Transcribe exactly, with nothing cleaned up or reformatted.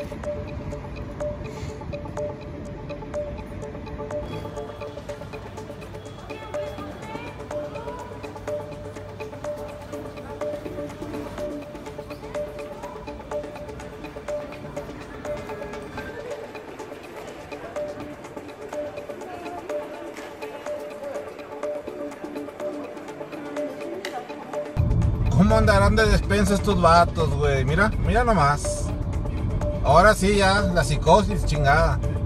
¿Cómo andarán de despensa estos vatos, güey? Mira, mira nomás. Ahora sí ya, la psicosis, chingada.